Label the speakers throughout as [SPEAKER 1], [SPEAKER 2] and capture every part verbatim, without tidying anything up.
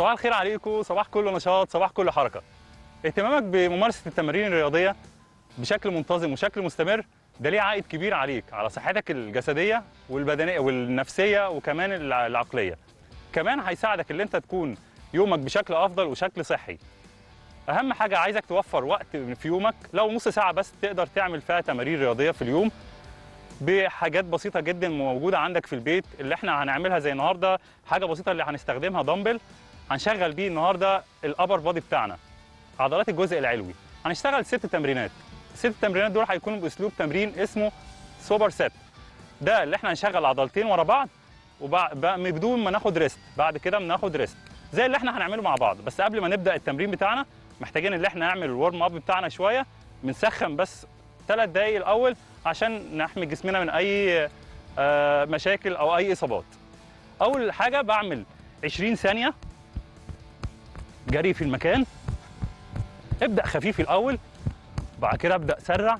[SPEAKER 1] صباح الخير عليكم، صباح كله نشاط، صباح كله حركه. اهتمامك بممارسه التمارين الرياضيه بشكل منتظم وشكل مستمر ده ليه عائد كبير عليك، على صحتك الجسديه والبدنيه والنفسيه وكمان العقليه. كمان هيساعدك ان انت تكون يومك بشكل افضل وشكل صحي. اهم حاجه عايزك توفر وقت في يومك، لو نص ساعه بس تقدر تعمل فيها تمارين رياضيه في اليوم بحاجات بسيطه جدا موجوده عندك في البيت. اللي احنا هنعملها زي النهارده حاجه بسيطه اللي هنستخدمها دمبل، هنشغل بيه النهارده الابر بادي بتاعنا، عضلات الجزء العلوي. هنشتغل ست تمرينات. الست تمرينات دول هيكونوا باسلوب تمرين اسمه سوبر سيت. ده اللي احنا هنشغل عضلتين ورا بعض وبدون ما ناخد ريست، بعد كده بناخد ريست زي اللي احنا هنعمله مع بعض. بس قبل ما نبدا التمرين بتاعنا محتاجين ان احنا نعمل الورم اب بتاعنا شويه، بنسخن بس ثلاث دقايق الاول عشان نحمي جسمنا من اي مشاكل او اي اصابات. اول حاجه بعمل عشرين ثانيه جري في المكان. ابدا خفيف الاول، بعد كده ابدا اسرع،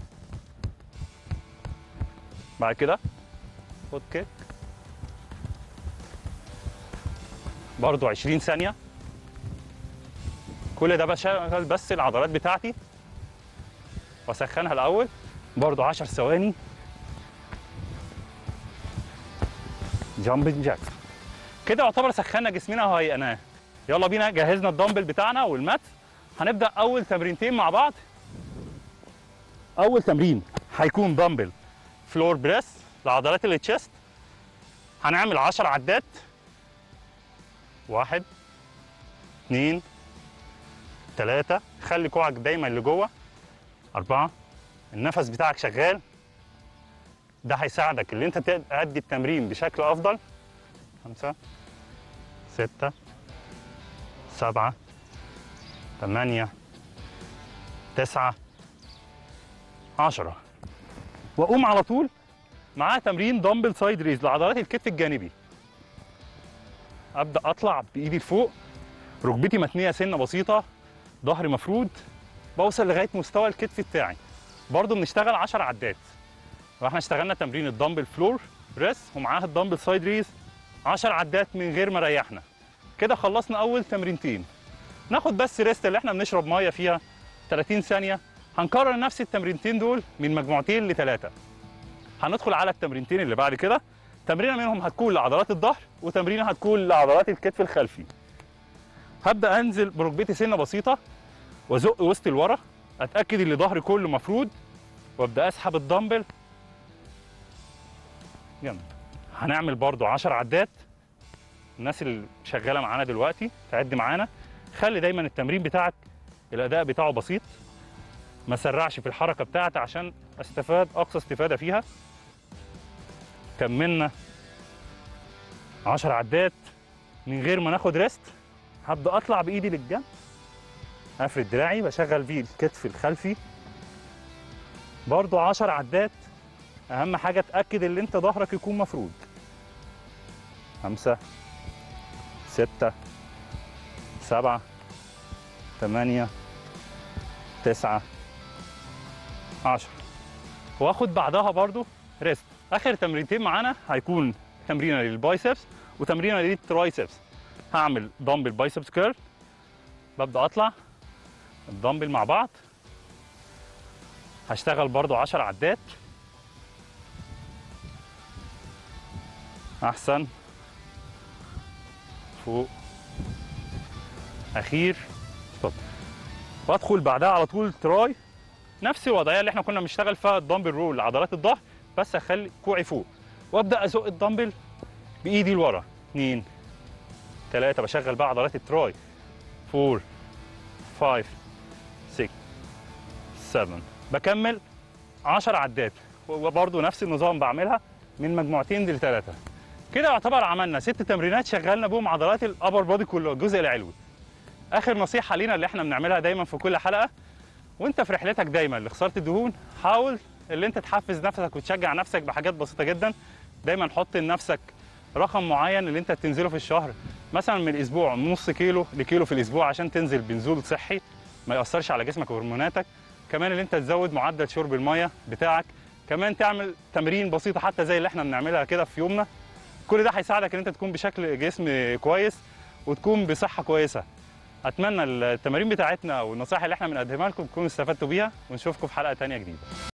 [SPEAKER 1] بعد كده خد كيك برضو عشرين ثانيه. كل ده بشغل بس العضلات بتاعتي واسخنها الاول، برضو عشر ثواني جامبنج جاك. كده يعتبر سخنا جسمنا وهيئناه. يلا بينا، جهزنا الدمبل بتاعنا والمات. هنبدا اول تمرينتين مع بعض. اول تمرين هيكون دمبل فلور بريس لعضلات التشست. هنعمل عشر عدات. واحد اثنين ثلاثة، خلي كوعك دايما لجوه. أربعة، النفس بتاعك شغال، ده هيساعدك ان انت تأدي التمرين بشكل افضل. خمسة ستة سبعة ثمانية تسعة عشرة. واقوم على طول معاه تمرين دمبل سايد ريز لعضلات الكتف الجانبي. ابدا اطلع بايدي لفوق، ركبتي متنيه سنه بسيطه، ظهري مفرود، بوصل لغايه مستوى الكتف بتاعي. برضو بنشتغل عشر عدات. واحنا اشتغلنا تمرين الدمبل فلور بريس ومعاها الدمبل سايد ريز عشر عدات من غير ما ريحنا. كده خلصنا اول تمرينتين. ناخد بس ريست اللي احنا بنشرب ميه فيها ثلاثين ثانيه. هنكرر نفس التمرينتين دول من مجموعتين لثلاثه. هندخل على التمرينتين اللي بعد كده. تمرينه منهم هتكون لعضلات الظهر وتمرينه هتكون لعضلات الكتف الخلفي. هبدا انزل بركبتي سنه بسيطه وازق وسط لورا، اتاكد ان ظهري كله مفرود، وابدا اسحب الدمبل جنب. هنعمل برضو عشر عدات. الناس اللي شغاله معانا دلوقتي تعد معانا. خلي دايما التمرين بتاعك الاداء بتاعه بسيط، ما سرعش في الحركه بتاعتي عشان استفاد اقصى استفاده فيها. كملنا عشر عدات من غير ما ناخد ريست. هبدا اطلع بايدي للجنب، افرد دراعي، بشغل بيه الكتف الخلفي. برضو عشر عدات. اهم حاجه اتاكد ان انت ظهرك يكون مفرود. خمسة ستة سبعة ثمانية تسعة عشرة. واخد بعدها برضو ريست. اخر تمرينتين معانا هيكون تمرينه للبايسبس وتمرينه للترايسبس. هعمل دمبل بايسبس كيرل، ببدا اطلع الدمبل مع بعض. هشتغل برضو عشر عدات. احسن، فوق، اخير، ستوب. وادخل بعدها على طول تراي، نفس الوضعيه اللي احنا كنا بنشتغل فيها الدمبل رول لعضلات الظهر، بس اخلي كوعي فوق وابدا ازق الدمبل بايدي لورا. اثنين ثلاثة، بشغل بقى عضلات التراي. أربعة خمسة ستة سبعة. بكمل عشر عدات وبرضه نفس النظام بعملها من مجموعتين لثلاثه. كده يعتبر عملنا ست تمرينات شغلنا بهم عضلات الابر بودي كله، الجزء العلوي. اخر نصيحه لينا اللي احنا بنعملها دايما في كل حلقه، وانت في رحلتك دايما لخساره الدهون، حاول اللي انت تحفز نفسك وتشجع نفسك بحاجات بسيطه جدا. دايما حط لنفسك رقم معين اللي انت تنزله في الشهر، مثلا من الاسبوع من نص كيلو لكيلو في الاسبوع، عشان تنزل بنزول صحي ما ياثرش على جسمك وهرموناتك. كمان اللي انت تزود معدل شرب الميه بتاعك. كمان تعمل تمرين بسيطه حتى زي اللي احنا بنعملها كده في يومنا. كل ده هيساعدك ان انت تكون بشكل جسم كويس وتكون بصحه كويسه. اتمنى التمارين بتاعتنا والنصائح اللي احنا بنقدمها لكم تكونوا استفدتوا بيها، ونشوفكم في حلقه ثانيه جديده.